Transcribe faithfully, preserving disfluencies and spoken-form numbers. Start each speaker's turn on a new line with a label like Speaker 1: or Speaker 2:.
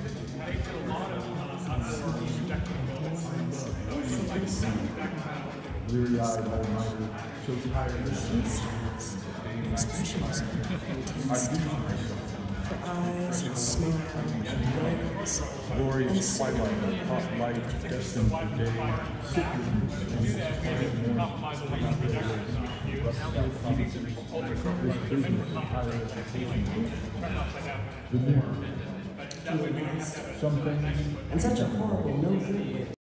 Speaker 1: Weary-eyed all-nighter shows tiredness.
Speaker 2: Expressions
Speaker 1: I do myself.
Speaker 2: for eyes and smile and words.
Speaker 1: Glorious twilight, hot light, destined for day. Sit with me. Compromise on these projections. The new. Some things.
Speaker 2: And such a horrible no good.